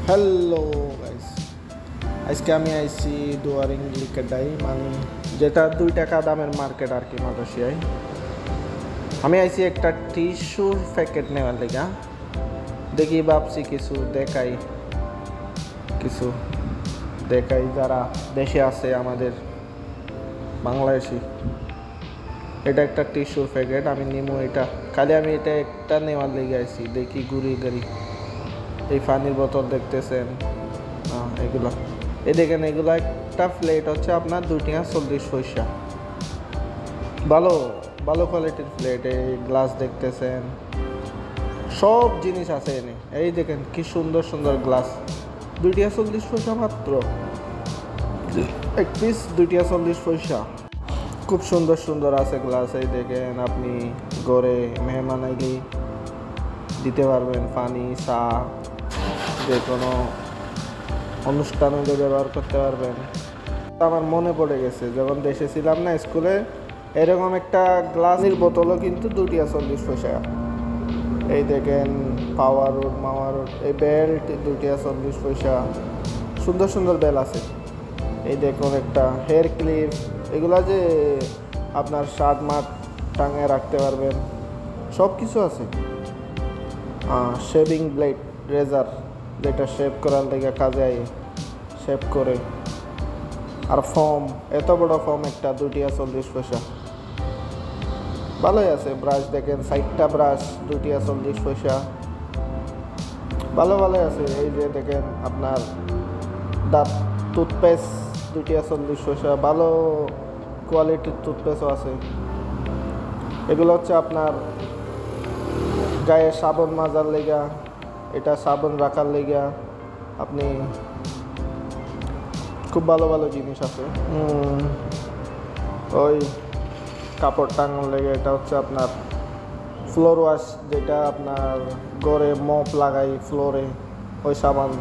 Hello guys, আজকে আমি আইছি দুয়ারিং লিকেটাই মানে যেটা 2 টাকা দামের মার্কেট আর কি মালয়েশিয়ায়। আমি আইছি একটা টিস্যুর প্যাকেট নেওয়ার লেগা। দেখি ভাবছি কিছু দেখাই যারা দেশে আছে আমাদের বাংলাদেশি। এটা একটা টিস্যুর প্যাকেট আমি নিমু, এটা খালি আমি এটা একটা নেওয়ার লেগে আইছি। দেখি ঘুরি গাড়ি এই পানির বোতল দেখতেছেন, এগুলো এই দেখেন, এগুলো একটা প্লেট হচ্ছে আপনার 2 টাকা 40 পয়সা। ভালো ভালো কোয়ালিটির প্লেট। এই গ্লাস দেখতেছেন, সব জিনিস আছে এনে। এই দেখেন কি সুন্দর সুন্দর গ্লাস, 2 টাকা 40 পয়সা মাত্র। এক পিস 2 টাকা 40 পয়সা। খুব সুন্দর সুন্দর আছে গ্লাস। এই দেখেন, আপনি ঘরে মেহমান আইলে দিতে পারবেন, পানি চা যে কোনো অনুষ্ঠানে ব্যবহার করতে পারবেন। আমার মনে পড়ে গেছে যখন দেশে ছিলাম না, স্কুলে এরকম একটা গ্লাসের বোতলও কিন্তু 2 টাকা 40 পয়সা। এই দেখেন পাওয়ার রুট মাওয়ার রুট, এই বেল্ট 2 টাকা 40 পয়সা। সুন্দর সুন্দর বেল আছে। এই দেখুন একটা হেয়ার ক্লিপ, এগুলা যে আপনার শার্ট মাঠ টাঙিয়ে রাখতে পারবেন, সব কিছু আছে। শেভিং ব্লেড, রেজার, যেটা শেভ করার লেগে কাজে আয়, শেভ করে। আর ফর্ম, এত বড় ফর্ম একটা 2 টাকা 40 পয়সা। ভালোই আছে। ব্রাশ দেখেন, 4টা ব্রাশ 2 টাকা 40 পয়সা। ভালোই আছে। এই যে দেখেন আপনার দাঁত টুথপেস্ট 2 টাকা 40 পয়সা। ভালো কোয়ালিটির টুথপেস্টও আছে। এগুলো হচ্ছে আপনার গায়ে সাবান মাজার লেগা, এটা সাবান রাখার লেগা। আপনি খুব ভালো ভালো জিনিস আছে। ওই কাপড় টাঙানোর লেগে এটা হচ্ছে আপনার ফ্লোর ওয়াশ, যেটা আপনার ঘরে মপ লাগাই ফ্লোরে, ওই সাবান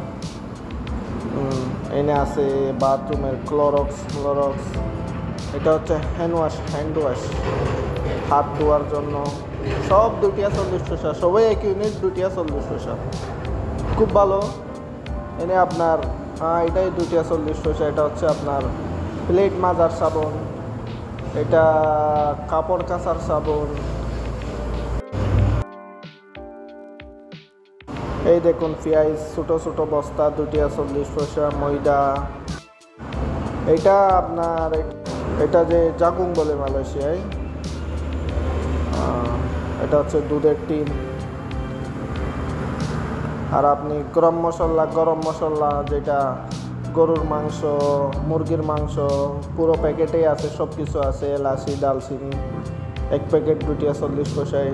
এনে আছে। বাথরুমের ক্লোরক্স, এটা হচ্ছে হ্যান্ড ওয়াশ হাত ধোয়ার জন্য। সব 2 টাকা 40 পয়সা, সবাই এক ইউনিট 2 টাকা 40 পয়সা। খুব ভালো। এনে আপনার এটাই 2 টাকা 40 পয়সা। এটা হচ্ছে আপনার প্লেট মাজার সাবন, এটা কাপড় কাচার সাবন। এই দেখুন পেঁয়াজ ছোটো ছোটো বস্তা 2 টাকা 40 পয়সা। ময়দা, এটা আপনার এটা যে জাগুং বলে মালয়েশিয়ায়, এটা হচ্ছে দুধের টিন। আর আপনি গরম মশলা যেটা গরুর মাংস, মুরগির মাংস, পুরো প্যাকেটেই আছে, সব কিছু আছে। এলাচি, দালচিনি, এক প্যাকেট 2 টাকা 40 পয়সায়।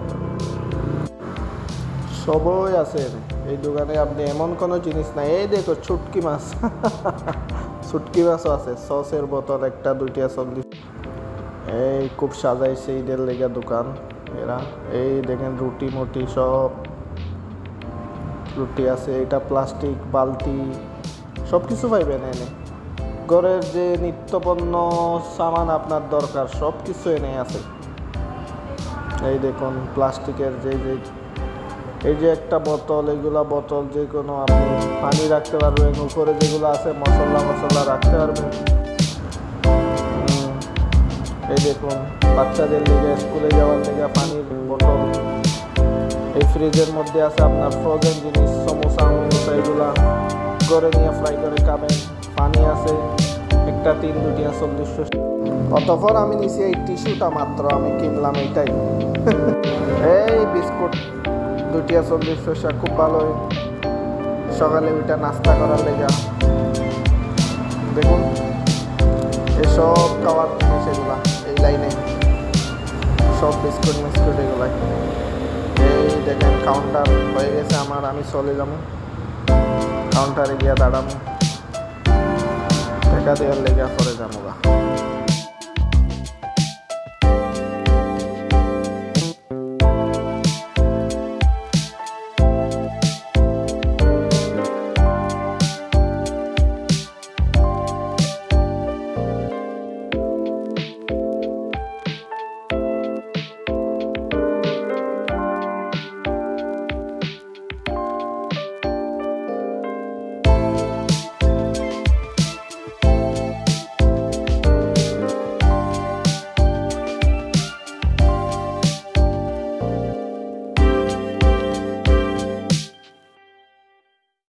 সবই আছে এই দোকানে। আপনি এমন কোনো জিনিস নাই। এই দেখো ছুটকি মাছ ছুটকি মাছও আছে। সসের বোতল একটা 2 টাকা 40। এই খুব সাজাইছে ঈদের লেগা দোকান এরা। এই দেখেন রুটি মুটি সব রুটি আছে। এটা প্লাস্টিক বালতি, সব কিছু পাইবেন এনে। ঘরের যে নিত্যপণ্য সামান আপনার দরকার, সব কিছু এনে আছে। এই দেখুন প্লাস্টিকের এই যে একটা বোতল, এইগুলা বোতল যে কোনো আপনি পানি রাখতে পারবেন। উপরে যেগুলো আছে মশলা রাখতে পারবেন। এই দেখুন বাচ্চাদের লেগে, স্কুলে যাওয়ার লেগে পানির বোতল। এই ফ্রিজের মধ্যে আছে আপনার ফ্রোজেন জিনিস, সমোসা এগুলা করে নিয়ে ফ্রাই করে খাবেন। পানি আছে একটা 2 টাকা 40। অতঃপর আমি নিছি এই টিস্যুটা মাত্র, আমি কিনলাম এইটাই। এই বিস্কুট 2 টাকা 40 পয়সা। খুব ভালো। সকালে ওইটা নাস্তা করার লেগা। দেখুন এসব খাওয়ার জিনিস, এগুলা এই লাইনে সব বিস্কুট এগুলা। এই দেখেন কাউন্টার হয়ে গেছে আমার, আমি চলে যাবো কাউন্টারে গিয়ে দাঁড়াবো, টাকা দেওয়ার লেগে পরে যাবো।